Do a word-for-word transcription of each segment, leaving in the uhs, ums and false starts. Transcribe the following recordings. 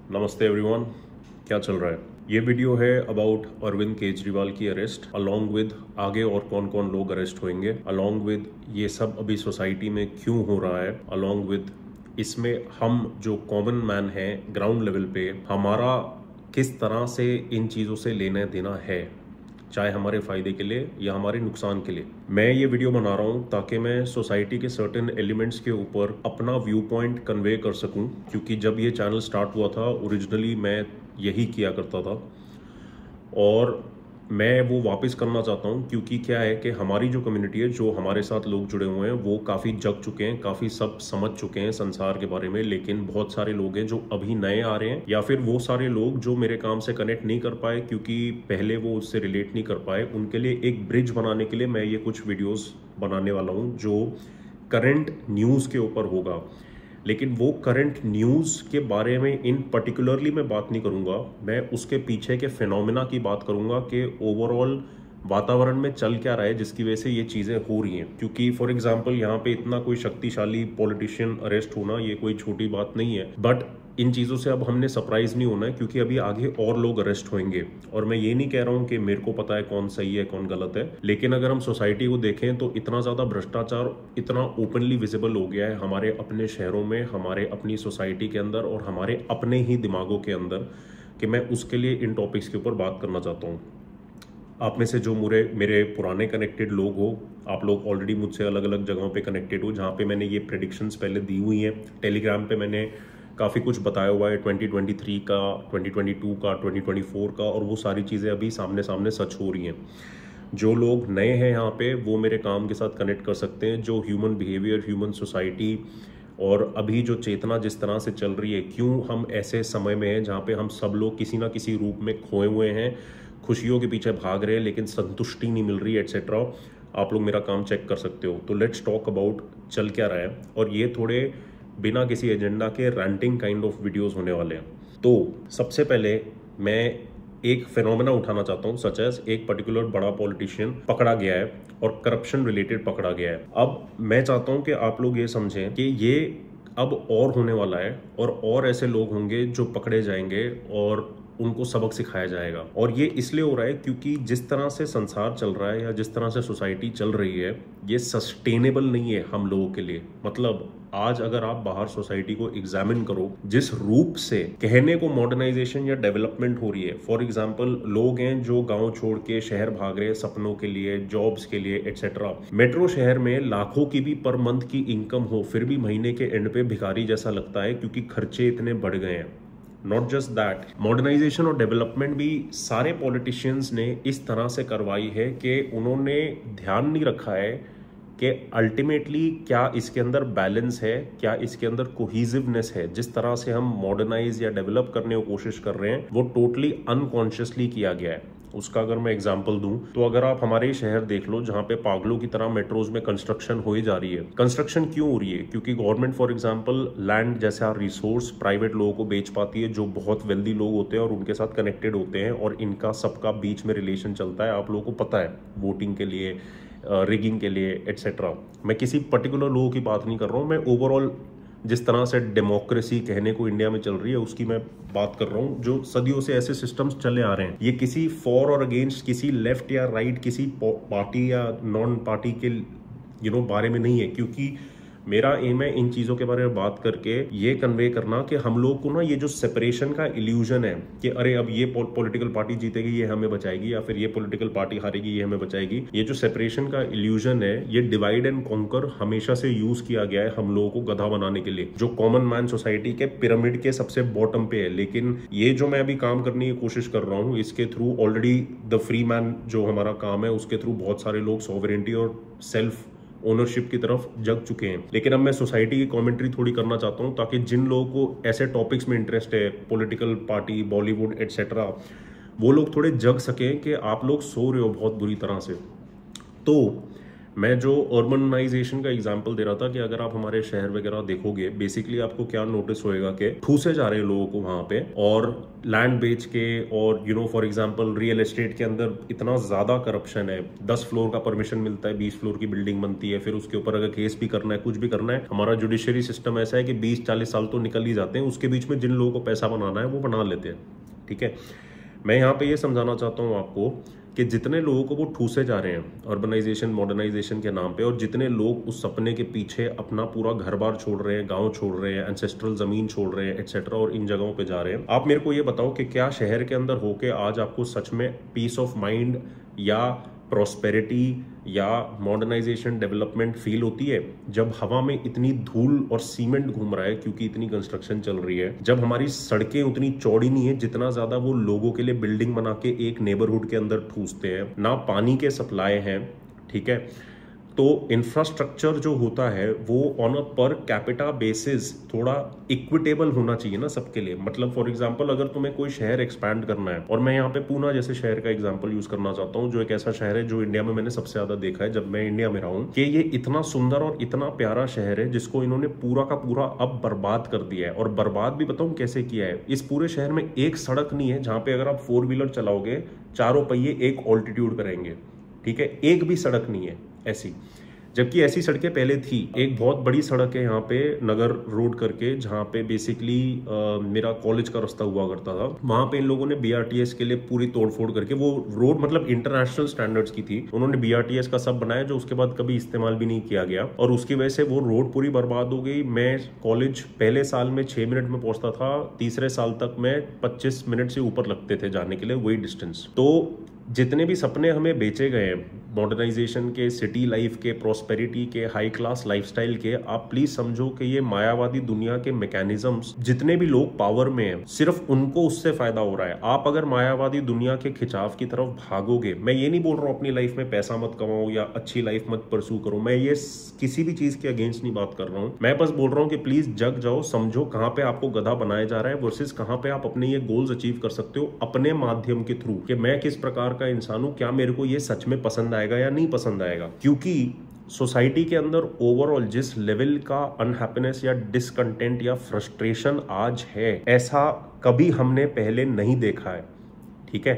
नमस्ते एवरीवन, क्या चल रहा है। ये वीडियो है अबाउट अरविंद केजरीवाल की अरेस्ट अलोंग विद आगे और कौन कौन लोग अरेस्ट होंगे, अलोंग विद ये सब अभी सोसाइटी में क्यों हो रहा है, अलोंग विद इसमें हम जो कॉमन मैन हैं ग्राउंड लेवल पे हमारा किस तरह से इन चीज़ों से लेना देना है, चाहे हमारे फ़ायदे के लिए या हमारे नुकसान के लिए। मैं ये वीडियो बना रहा हूँ ताकि मैं सोसाइटी के सर्टेन एलिमेंट्स के ऊपर अपना व्यू पॉइंट कन्वे कर सकूँ, क्योंकि जब ये चैनल स्टार्ट हुआ था ओरिजिनली मैं यही किया करता था और मैं वो वापस करना चाहता हूँ, क्योंकि क्या है कि हमारी जो कम्युनिटी है, जो हमारे साथ लोग जुड़े हुए हैं, वो काफ़ी जग चुके हैं, काफ़ी सब समझ चुके हैं संसार के बारे में, लेकिन बहुत सारे लोग हैं जो अभी नए आ रहे हैं, या फिर वो सारे लोग जो मेरे काम से कनेक्ट नहीं कर पाए क्योंकि पहले वो उससे रिलेट नहीं कर पाए। उनके लिए एक ब्रिज बनाने के लिए मैं ये कुछ वीडियोज़ बनाने वाला हूँ जो करंट न्यूज़ के ऊपर होगा। लेकिन वो करंट न्यूज़ के बारे में इन पर्टिकुलरली मैं बात नहीं करूँगा, मैं उसके पीछे के फिनोमिना की बात करूँगा कि ओवरऑल वातावरण में चल क्या रहा है जिसकी वजह से ये चीज़ें हो रही हैं। क्योंकि फॉर एग्जांपल यहाँ पे इतना कोई शक्तिशाली पॉलिटिशियन अरेस्ट होना ये कोई छोटी बात नहीं है, बट इन चीज़ों से अब हमने सरप्राइज नहीं होना है, क्योंकि अभी आगे और लोग अरेस्ट होंगे। और मैं ये नहीं कह रहा हूँ कि मेरे को पता है कौन सही है कौन गलत है, लेकिन अगर हम सोसाइटी को देखें तो इतना ज़्यादा भ्रष्टाचार इतना ओपनली विजिबल हो गया है हमारे अपने शहरों में, हमारे अपनी सोसाइटी के अंदर और हमारे अपने ही दिमागों के अंदर, कि मैं उसके लिए इन टॉपिक्स के ऊपर बात करना चाहता हूँ। आप में से जो मेरे मेरे पुराने कनेक्टेड लोग हो, आप लोग ऑलरेडी मुझसे अलग अलग जगहों पे कनेक्टेड हो जहाँ पे मैंने ये प्रेडिक्शंस पहले दी हुई हैं। टेलीग्राम पे मैंने काफ़ी कुछ बताया हुआ है ट्वेंटी ट्वेंटी थ्री का, ट्वेंटी ट्वेंटी टू का, ट्वेंटी ट्वेंटी फोर का, और वो सारी चीज़ें अभी सामने सामने सच हो रही हैं। जो लोग नए हैं यहाँ पे वो मेरे काम के साथ कनेक्ट कर सकते हैं। जो ह्यूमन बिहेवियर, ह्यूमन सोसाइटी और अभी जो चेतना जिस तरह से चल रही है, क्यों हम ऐसे समय में हैं जहाँ पे हम सब लोग किसी ना किसी रूप में खोए हुए हैं, खुशियों के पीछे भाग रहे हैं लेकिन संतुष्टि नहीं मिल रही, एट्सेट्रा। आप लोग मेरा काम चेक कर सकते हो। तो लेट्स टॉक अबाउट चल क्या रहा है, और ये थोड़े बिना किसी एजेंडा के रैंटिंग काइंड ऑफ वीडियोस होने वाले हैं। तो सबसे पहले मैं एक फिनोमेना उठाना चाहता हूँ, सच एज एक पर्टिकुलर बड़ा पॉलिटिशियन पकड़ा गया है और करप्शन रिलेटेड पकड़ा गया है। अब मैं चाहता हूँ कि आप लोग ये समझें कि ये अब और होने वाला है, और और ऐसे लोग होंगे जो पकड़े जाएंगे और उनको सबक सिखाया जाएगा। और ये इसलिए हो रहा है क्योंकि जिस तरह से संसार चल रहा है या जिस तरह से सोसाइटी चल रही है, ये सस्टेनेबल नहीं है हम लोगों के लिए। मतलब आज अगर आप बाहर सोसाइटी को एग्जामिन करो, जिस रूप से कहने को मॉडर्नाइजेशन या डेवलपमेंट हो रही है, फॉर एग्जांपल लोग हैं जो गांव छोड़ के शहर भाग रहे हैं सपनों के लिए, जॉब्स के लिए, एटसेट्रा। मेट्रो शहर में लाखों की भी पर मंथ की इनकम हो, फिर भी महीने के एंड पे भिखारी जैसा लगता है क्योंकि खर्चे इतने बढ़ गए हैं। नॉट जस्ट दैट, मॉडर्नाइजेशन और डेवलपमेंट भी सारे पॉलिटिशियंस ने इस तरह से करवाई है कि उन्होंने ध्यान नहीं रखा है कि अल्टीमेटली क्या इसके अंदर बैलेंस है, क्या इसके अंदर कोहिजिवनेस है। जिस तरह से हम मॉडर्नाइज या डेवलप करने की कोशिश कर रहे हैं वो टोटली अनकॉन्शियसली किया गया है। उसका अगर मैं एग्जांपल दूं तो अगर आप हमारे शहर देख लो जहां पे पागलों की तरह मेट्रोज में कंस्ट्रक्शन हो ही जा रही है। कंस्ट्रक्शन क्यों हो रही है? क्योंकि गवर्नमेंट फॉर एग्जांपल लैंड जैसा रिसोर्स प्राइवेट लोगों को बेच पाती है, जो बहुत वेल्दी लोग होते हैं और उनके साथ कनेक्टेड होते हैं, और इनका सबका बीच में रिलेशन चलता है। आप लोगों को पता है, वोटिंग के लिए, रिगिंग के लिए, एटसेट्रा। मैं किसी पर्टिकुलर लोगों की बात नहीं कर रहा हूँ, मैं ओवरऑल जिस तरह से डेमोक्रेसी कहने को इंडिया में चल रही है उसकी मैं बात कर रहा हूँ, जो सदियों से ऐसे सिस्टम्स चले आ रहे हैं। ये किसी फॉर और अगेंस्ट, किसी लेफ्ट या राइट, किसी पार्टी या नॉन पार्टी के यू नो बारे में नहीं है, क्योंकि मेरा एम है इन चीज़ों के बारे में बात करके ये कन्वे करना कि हम लोग को ना ये जो सेपरेशन का इल्यूजन है कि अरे अब ये पॉलिटिकल पार्टी जीतेगी ये हमें बचाएगी, या फिर ये पॉलिटिकल पार्टी हारेगी ये हमें बचाएगी, ये जो सेपरेशन का इल्यूजन है, ये डिवाइड एंड कॉन्कर हमेशा से यूज किया गया है हम लोगों को गधा बनाने के लिए, जो कॉमन मैन सोसाइटी के पिरामिड के सबसे बॉटम पे है। लेकिन ये जो मैं अभी काम करने की कोशिश कर रहा हूँ, इसके through already the free man जो हमारा काम है उसके थ्रू बहुत सारे लोग सॉवरेंटी और सेल्फ ओनरशिप की तरफ जग चुके हैं। लेकिन अब मैं सोसाइटी की कमेंट्री थोड़ी करना चाहता हूं ताकि जिन लोगों को ऐसे टॉपिक्स में इंटरेस्ट है, पॉलिटिकल पार्टी, बॉलीवुड एटसेट्रा, वो लोग थोड़े जग सकें कि आप लोग सो रहे हो बहुत बुरी तरह से। तो मैं जो अर्बनाइजेशन का एग्जांपल दे रहा था कि अगर आप हमारे शहर वगैरह देखोगे, बेसिकली आपको क्या नोटिस होएगा कि ठूसे जा रहे हैं लोगों को वहां पे, और लैंड बेच के, और you know for example real estate के अंदर इतना ज्यादा करप्शन है। दस फ्लोर का परमिशन मिलता है, बीस फ्लोर की बिल्डिंग बनती है, फिर उसके ऊपर अगर केस भी करना है, कुछ भी करना है, हमारा जुडिशरी सिस्टम ऐसा है कि बीस चालीस साल तो निकल ही जाते हैं, उसके बीच में जिन लोगों को पैसा बनाना है वो बना लेते हैं। ठीक है, मैं यहाँ पे ये समझाना चाहता हूँ आपको कि जितने लोगों को वो ठूसे जा रहे हैं अर्बनाइजेशन मॉडर्नाइजेशन के नाम पे, और जितने लोग उस सपने के पीछे अपना पूरा घर बार छोड़ रहे हैं, गांव छोड़ रहे हैं, एंसेस्ट्रल जमीन छोड़ रहे हैं एक्सेट्रा, और इन जगहों पे जा रहे हैं, आप मेरे को ये बताओ कि क्या शहर के अंदर होके आज आपको सच में पीस ऑफ माइंड या प्रॉस्पेरिटी या मॉडर्नाइजेशन डेवलपमेंट फील होती है जब हवा में इतनी धूल और सीमेंट घूम रहा है क्योंकि इतनी कंस्ट्रक्शन चल रही है, जब हमारी सड़कें उतनी चौड़ी नहीं है जितना ज्यादा वो लोगों के लिए बिल्डिंग बना के एक नेबरहुड के अंदर ठूसते हैं, ना पानी के सप्लाई हैं। ठीक है, तो इंफ्रास्ट्रक्चर जो होता है वो on a per capita basis थोड़ा इक्विटेबल होना चाहिए ना सबके लिए। मतलब फॉर एग्जांपल अगर तुम्हें कोई शहर एक्सपैंड करना है, और मैं यहाँ पे पूना जैसे शहर का एग्जांपल यूज करना चाहता हूँ, जो एक ऐसा शहर है जो इंडिया में मैंने सबसे ज्यादा देखा है जब मैं इंडिया में रहा हूँ, कि ये इतना सुंदर और इतना प्यारा शहर है जिसको इन्होंने पूरा का पूरा अब बर्बाद कर दिया है। और बर्बाद भी बताऊँ कैसे किया है, इस पूरे शहर में एक सड़क नहीं है जहाँ पे अगर आप फोर व्हीलर चलाओगे चारों पहिए एक ऑल्टीट्यूड करेंगे। ठीक है, एक भी सड़क नहीं है ऐसी, जबकि ऐसी सड़कें पहले थी। एक बहुत बड़ी सड़क है यहाँ पे नगर रोड करके, जहाँ पे बेसिकली मेरा कॉलेज का रास्ता हुआ करता था, वहां पे इन लोगों ने बीआरटीएस के लिए पूरी तोड़फोड़ करके, वो रोड मतलब इंटरनेशनल स्टैंडर्ड्स की थी, उन्होंने बीआरटीएस का सब बनाया जो उसके बाद कभी इस्तेमाल भी नहीं किया गया, और उसकी वजह से वो रोड पूरी बर्बाद हो गई। मैं कॉलेज पहले साल में छह मिनट में पहुंचता था, तीसरे साल तक मैं पच्चीस मिनट से ऊपर लगते थे जाने के लिए, वही डिस्टेंस। तो जितने भी सपने हमें बेचे गए हैं मॉडर्नाइजेशन के, सिटी लाइफ के, प्रॉस्पेरिटी के, हाई क्लास लाइफस्टाइल के, आप प्लीज समझो कि ये मायावादी दुनिया के मैकेनिज्म्स, जितने भी लोग पावर में हैं सिर्फ उनको उससे फायदा हो रहा है। आप अगर मायावादी दुनिया के खिंचाव की तरफ भागोगे, मैं ये नहीं बोल रहा हूं अपनी लाइफ में पैसा मत कमाओ या अच्छी लाइफ मत परसू करो, मैं ये किसी भी चीज के अगेंस्ट नहीं बात कर रहा हूं, मैं बस बोल रहा हूं कि प्लीज जग जाओ, समझो कहां पे आपको गधा बनाया जा रहा है वर्सेस कहां पे आप अपने ये गोल्स अचीव कर सकते हो अपने माध्यम के थ्रू, कि मैं किस प्रकार का इंसान हूं, क्या मेरे को ये सच में पसंद आएगा या नहीं पसंद आएगा। क्योंकि सोसाइटी के अंदर ओवरऑल जिस लेवल का अनहैप्पीनेस या डिसकंटेंट या फ्रस्ट्रेशन आज है, ऐसा कभी हमने पहले नहीं देखा है। ठीक है,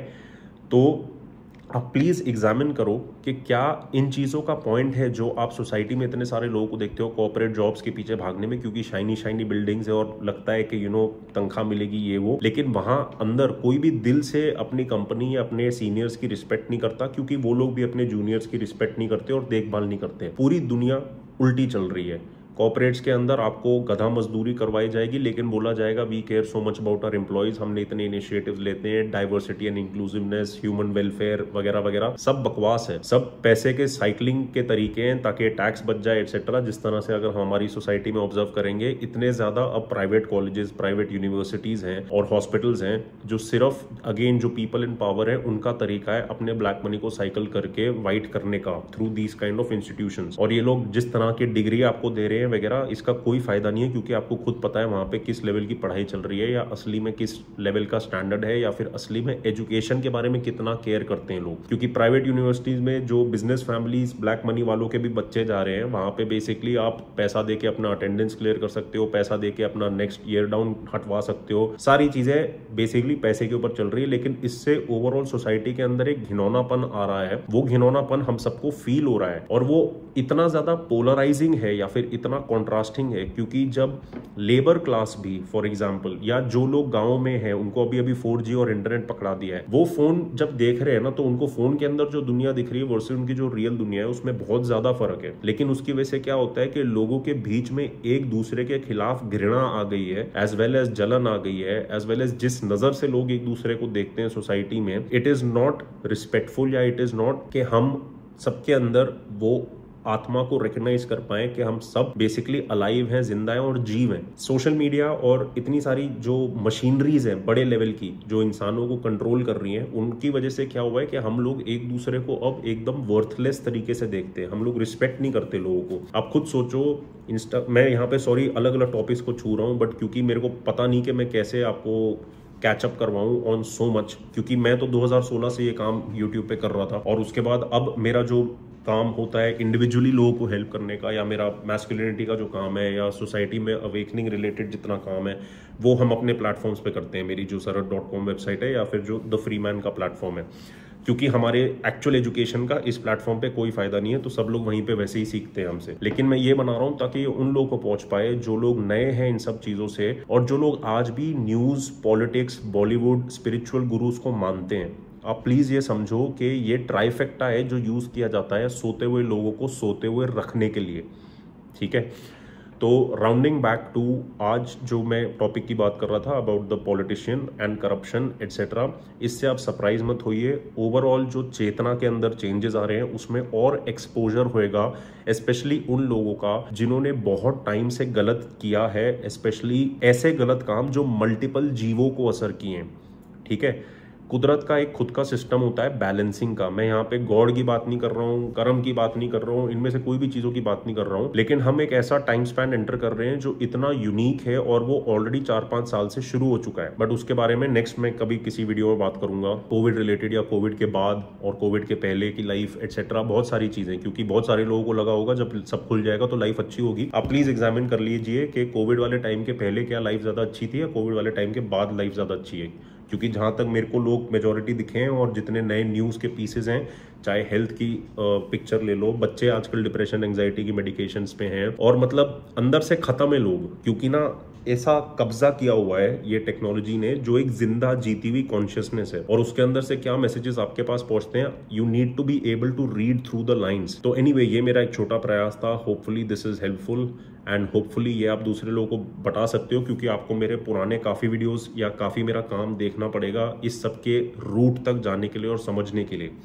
तो आप प्लीज एग्जामिन करो कि क्या इन चीजों का पॉइंट है जो आप सोसाइटी में इतने सारे लोगों को देखते हो कॉर्पोरेट जॉब्स के पीछे भागने में, क्योंकि शाइनी शाइनी बिल्डिंग्स है और लगता है कि यू नो तनख्वाह मिलेगी ये वो, लेकिन वहां अंदर कोई भी दिल से अपनी कंपनी या अपने सीनियर्स की रिस्पेक्ट नहीं करता, क्योंकि वो लोग भी अपने जूनियर्स की रिस्पेक्ट नहीं करते और देखभाल नहीं करते। पूरी दुनिया उल्टी चल रही है। कॉर्पोरेट्स के अंदर आपको गधा मजदूरी करवाई जाएगी, लेकिन बोला जाएगा we care so much about our employees, हमने इतने इनिशिएटिव्स लेते हैं, diversity and inclusiveness, human welfare वगैरह वगैरह, सब बकवास है, सब पैसे के साइकिलिंग के तरीके हैं ताकि टैक्स बच जाए एक्सेट्रा। जिस तरह से अगर हमारी सोसाइटी में ऑब्जर्व करेंगे, इतने ज्यादा अब प्राइवेट कॉलेजेस, प्राइवेट यूनिवर्सिटीज हैं और हॉस्पिटल्स हैं जो सिर्फ अगेन जो पीपल इन पावर है उनका तरीका है अपने ब्लैक मनी को साइकिल करके वाइट करने का through these kind of institutions. और ये लोग जिस तरह की डिग्री आपको दे रहे हैं वगैरह, इसका कोई फायदा नहीं है, क्योंकि आपको खुद पता है वहां पे किस लेवल की पढ़ाई चल रही है, या असली में किस लेवल का स्टैंडर्ड है, या फिर असली में एजुकेशन के बारे में कितना केयर करते हैं लोग। क्योंकि प्राइवेट यूनिवर्सिटीज में जो बिजनेस फैमिलीज, ब्लैक मनी वालों के भी बच्चे जा रहे हैं, वहां पे बेसिकली आप पैसा देके अपना अटेंडेंस क्लियर कर सकते हो, पैसा देके अपना नेक्स्ट ईयर डाउन हटवा सकते हो, सारी चीजें बेसिकली पैसे के ऊपर चल रही है। लेकिन इससे ओवरऑल सोसाइटी के अंदर एक घिनौनापन आ रहा है, वो घिनौनापन हम सबको फील हो रहा है, और वो इतना ज्यादा पोलराइजिंग है या फिर इतना कॉन्ट्रास्टिंग है, क्योंकि जब लेबर क्लास भी फॉर एग्जांपल, या जो लोग गांव में हैं उनको अभी अभी फोर जी और इंटरनेट पकड़ा दिया है, वो फोन जब देख रहे हैं ना, तो उनको फोन के अंदर जो दुनिया दिख रही है वर्सेस उनकी जो रियल दुनिया है उसमें बहुत ज्यादा फर्क है। लेकिन उसकी वजह से क्या होता है कि लोगों के बीच में एक दूसरे के खिलाफ घृणा आ गई है, एज वेल एज जलन आ गई है, एज वेल एज जिस नजर से लोग एक दूसरे को देखते हैं सोसाइटी में, इट इज नॉट रिस्पेक्टफुल, या इट इज नॉट कि हम सबके अंदर वो आत्मा को रिकॉग्नाइज कर पाए कि हम सब बेसिकली अलाइव हैं, जिंदा हैं और जीव हैं। सोशल मीडिया और इतनी सारी जो मशीनरीज हैं बड़े लेवल की जो इंसानों को कंट्रोल कर रही हैं, उनकी वजह से क्या हुआ है कि हम लोग एक दूसरे को अब एकदम वर्थलेस तरीके से देखते हैं, हम लोग रिस्पेक्ट नहीं करते लोगों को। आप खुद सोचो, इंस्टा मैं यहाँ पे सॉरी अलग अलग टॉपिक्स को छू रहा हूँ, बट क्योंकि मेरे को पता नहीं कि मैं कैसे आपको कैचअप करवाऊं ऑन सो मच, क्योंकि मैं तो दो हज़ार सोलह से ये काम यूट्यूब पे कर रहा था, और उसके बाद अब मेरा जो काम होता है इंडिविजुअली लोगों को हेल्प करने का, या मेरा मैस्कुलिनिटी का जो काम है, या सोसाइटी में अवेकनिंग रिलेटेड जितना काम है, वो हम अपने प्लेटफॉर्म्स पे करते हैं। मेरी जो सरहद डॉट कॉम वेबसाइट है, या फिर जो द फ्री मैन का प्लेटफॉर्म है, क्योंकि हमारे एक्चुअल एजुकेशन का इस प्लेटफॉर्म पे कोई फायदा नहीं है, तो सब लोग वहीं पे वैसे ही सीखते हैं हमसे। लेकिन मैं ये बना रहा हूँ ताकि उन लोगों को पहुंच पाए जो लोग नए हैं इन सब चीजों से, और जो लोग आज भी news, politics, Bollywood, spiritual gurus को मानते हैं। आप प्लीज ये समझो कि ये ट्राइफेक्टा है जो यूज किया जाता है सोते हुए लोगों को सोते हुए रखने के लिए, ठीक है। तो राउंडिंग बैक टू आज जो मैं टॉपिक की बात कर रहा था about the politician and corruption etcetera, इससे आप सरप्राइज मत होइए। ओवरऑल जो चेतना के अंदर चेंजेस आ रहे हैं उसमें और एक्सपोजर होएगा, स्पेशली उन लोगों का जिन्होंने बहुत टाइम से गलत किया है, स्पेशली ऐसे गलत काम जो मल्टीपल जीवों को असर किए हैं, ठीक है। कुदरत का एक खुद का सिस्टम होता है बैलेंसिंग का। मैं यहाँ पे गॉड की बात नहीं कर रहा हूँ, कर्म की बात नहीं कर रहा हूँ, इनमें से कोई भी चीज़ों की बात नहीं कर रहा हूँ, लेकिन हम एक ऐसा टाइम स्पैन एंटर कर रहे हैं जो इतना यूनिक है, और वो ऑलरेडी चार पांच साल से शुरू हो चुका है। बट उसके बारे में नेक्स्ट मैं कभी किसी वीडियो में बात करूंगा, कोविड रिलेटेड या कोविड के बाद और कोविड के पहले की लाइफ एटसेट्रा, बहुत सारी चीजें, क्योंकि बहुत सारे लोगों को लगा होगा जब सब खुल जाएगा तो लाइफ अच्छी होगी। आप प्लीज एग्जामिन कर लीजिए कि कोविड वाले टाइम के पहले क्या लाइफ ज्यादा अच्छी थी, या कोविड वाले टाइम के बाद लाइफ ज्यादा अच्छी है। क्योंकि जहाँ तक मेरे को लोग मेजॉरिटी दिखे हैं, और जितने नए न्यूज़ के पीसेज हैं, चाहे हेल्थ की पिक्चर ले लो, बच्चे आजकल डिप्रेशन एंजाइटी की मेडिकेशंस पे हैं, और मतलब अंदर से खत्म है लोग, क्योंकि ना ऐसा कब्जा किया हुआ है ये टेक्नोलॉजी ने, जो एक जिंदा जीती हुई कॉन्शियसनेस है, और उसके अंदर से क्या मैसेजेस आपके पास पहुंचते हैं, you need to be able to read through the lines. तो एनीवे, ये मेरा एक छोटा प्रयास था। Hopefully this is helpful, and hopefully ये आप दूसरे लोगों को बता सकते हो, क्योंकि आपको मेरे पुराने काफी वीडियोस या काफी मेरा काम देखना पड़ेगा इस सब के रूट तक जाने के लिए और समझने के लिए।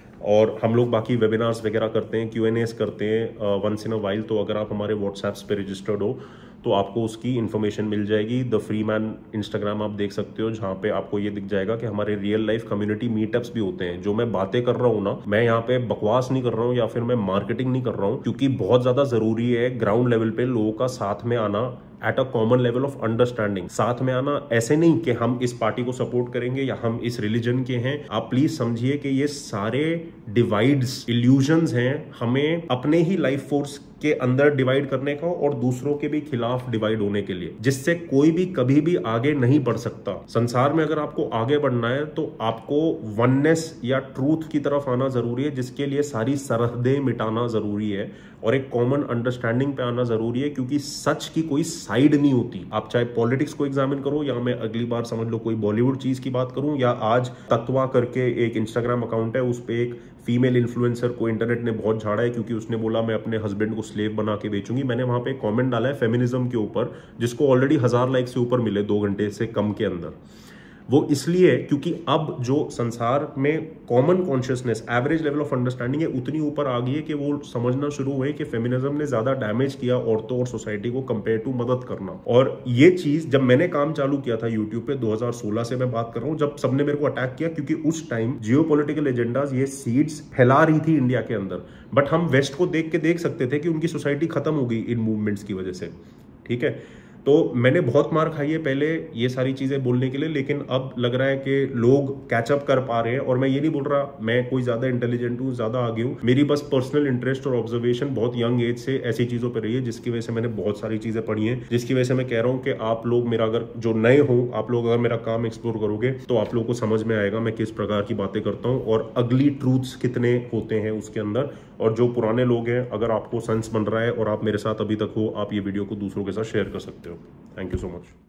और हम लोग बाकी वेबिनार्स वगैरह करते हैं, क्यू एन एस करते हैं वंस इन अ वाइल। तो अगर आप हमारे व्हाट्सएप्स पे रजिस्टर्ड हो तो आपको उसकी इन्फॉर्मेशन मिल जाएगी। द फ्री मैन इंस्टाग्राम आप देख सकते हो, जहाँ पे आपको ये दिख जाएगा कि हमारे रियल लाइफ कम्युनिटी मीटअप्स भी होते हैं। जो मैं बातें कर रहा हूँ ना, मैं यहाँ पे बकवास नहीं कर रहा हूँ या फिर मैं मार्केटिंग नहीं कर रहा हूँ, क्योंकि बहुत ज्यादा जरूरी है ग्राउंड लेवल पे लोगों का साथ में आना, at a common level of understanding. साथ में आना ऐसे नहीं कि हम इस पार्टी को सपोर्ट करेंगे या हम इस रिलीजन के हैं। आप प्लीज समझिए कि ये सारे डिवाइड्स, इल्यूजन्स हैं, हमें अपने ही लाइफ फोर्स के अंदर डिवाइड करने का और दूसरों के भी खिलाफ डिवाइड होने के लिए, जिससे कोई भी कभी भी आगे नहीं बढ़ सकता। संसार में अगर आपको आगे बढ़ना है तो आपको वननेस या ट्रूथ की तरफ आना जरूरी है, जिसके लिए सारी सरहदें मिटाना जरूरी है और एक कॉमन अंडरस्टैंडिंग पे आना जरूरी है, क्योंकि सच की कोई साइड नहीं होती। आप चाहे पॉलिटिक्स को एग्जामिन करो, या मैं अगली बार समझ लो कोई बॉलीवुड चीज की बात करूं, या आज तत्वा करके एक इंस्टाग्राम अकाउंट है, उस पे एक फीमेल इन्फ्लुएंसर को इंटरनेट ने बहुत झाड़ा है, क्योंकि उसने बोला मैं अपने हस्बैंड को स्लेव बना के बेचूंगी। मैंने वहां पे एक कमेंट डाला है फेमिनिज्म के ऊपर, जिसको ऑलरेडी हजार लाइक से ऊपर मिले दो घंटे से कम के अंदर। वो इसलिए क्योंकि अब जो संसार में common consciousness, average level of understanding है, उतनी ऊपर आ गई है कि वो समझना शुरू हुए कि फेमिनिज्म ने ज्यादा डैमेज किया औरतों और सोसाइटी को कंपेयर टू मदद करना। और ये चीज जब मैंने काम चालू किया था यूट्यूब पे, दो हज़ार सोलह से मैं बात कर रहा हूँ, जब सबने मेरे को अटैक किया, क्योंकि उस टाइम जियोपॉलिटिकल एजेंडाज, ये सीड्स फैला रही थी इंडिया के अंदर। बट हम वेस्ट को देख के देख सकते थे कि उनकी सोसाइटी खत्म हो गई इन मूवमेंट्स की वजह से, ठीक है। तो मैंने बहुत मार खाई है पहले ये सारी चीजें बोलने के लिए, लेकिन अब लग रहा है कि लोग कैचअप कर पा रहे हैं। और मैं ये नहीं बोल रहा मैं कोई ज्यादा इंटेलिजेंट हूँ, ज्यादा आगे हूँ, मेरी बस पर्सनल इंटरेस्ट और ऑब्जर्वेशन बहुत यंग एज से ऐसी चीजों पर रही है, जिसकी वजह से मैंने बहुत सारी चीजें पढ़ी हैं, जिसकी वजह से मैं कह रहा हूँ कि आप लोग मेरा, अगर जो नए हो, आप लोग अगर मेरा काम एक्सप्लोर करोगे तो आप लोग को समझ में आएगा मैं किस प्रकार की बातें करता हूँ और अगली ट्रूथ्स कितने होते हैं उसके अंदर। और जो पुराने लोग हैं, अगर आपको सेंस बन रहा है और आप मेरे साथ अभी तक हो, आप ये वीडियो को दूसरों के साथ शेयर कर सकते हो। Thank you so much.